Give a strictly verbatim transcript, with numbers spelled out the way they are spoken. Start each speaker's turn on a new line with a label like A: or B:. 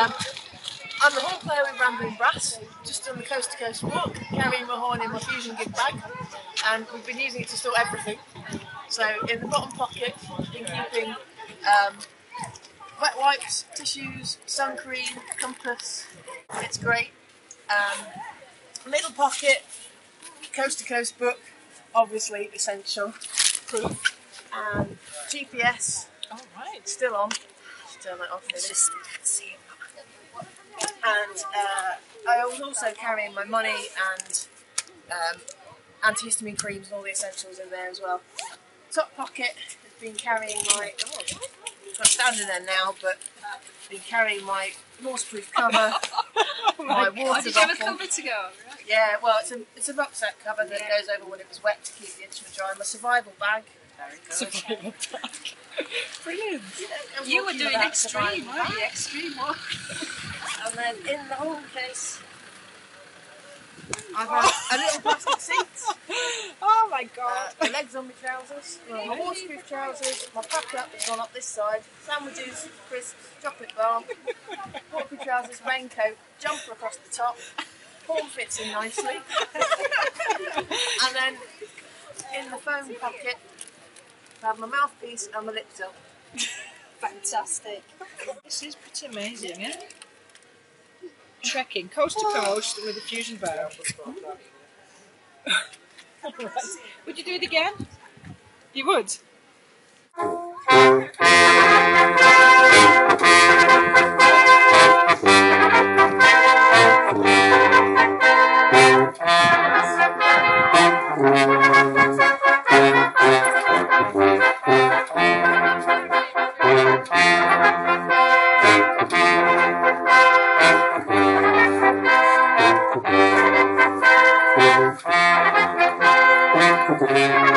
A: Um, I'm the horn player with Rambling Brass, just on the coast to coast walk, carrying my horn in my Fusion gig bag, and we've been using it to store everything. So in the bottom pocket, I've been keeping um, wet wipes, tissues, sun cream, compass. It's great. Um, middle pocket, coast to coast book, obviously essential, proof, and G P S.
B: All right.
A: Still on. Turn that off. It's just see. And uh, I was also carrying my money and um, antihistamine creams and all the essentials in there as well. Top pocket has been carrying my, oh, it's not standing there now, but been carrying my waterproof cover,
B: Oh
A: my
B: God.
A: water
B: Did you have a
A: bottle.
B: cover to go? Right.
A: Yeah, well, it's a it's a rucksack cover that goes over when it was wet to keep the instrument dry. My survival bag. Very good.
B: Survival bag. Brilliant.
A: You, know,
B: You were doing extreme,
A: survival
B: weren't you?
A: bag.
B: Extreme what?
A: And then in the whole case, I've had a little plastic seat.
B: Oh my
A: Uh,
B: God.
A: my legs on my trousers, well, my waterproof trousers, my pack up has gone up this side, sandwiches, crisps, chocolate bar, waterproof trousers, raincoat, jumper across the top, horn fits in nicely, and then in the phone pocket I have my mouthpiece and my lip tilt.
B: Fantastic. This is pretty amazing, eh? Trekking coast to coast with a Fusion bag. Right. Would you do it again? You would?
C: Thank you.